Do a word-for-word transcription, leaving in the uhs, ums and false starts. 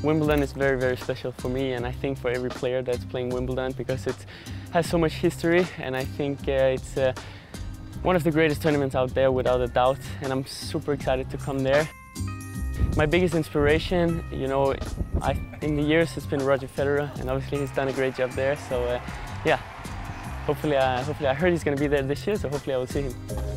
Wimbledon is very, very special for me, and I think for every player that's playing Wimbledon, because it has so much history, and I think uh, it's uh, one of the greatest tournaments out there without a doubt, and I'm super excited to come there. My biggest inspiration, you know, I, in the years it's been Roger Federer, and obviously he's done a great job there, so uh, yeah, hopefully, uh, hopefully I heard he's going to be there this year, so hopefully I will see him.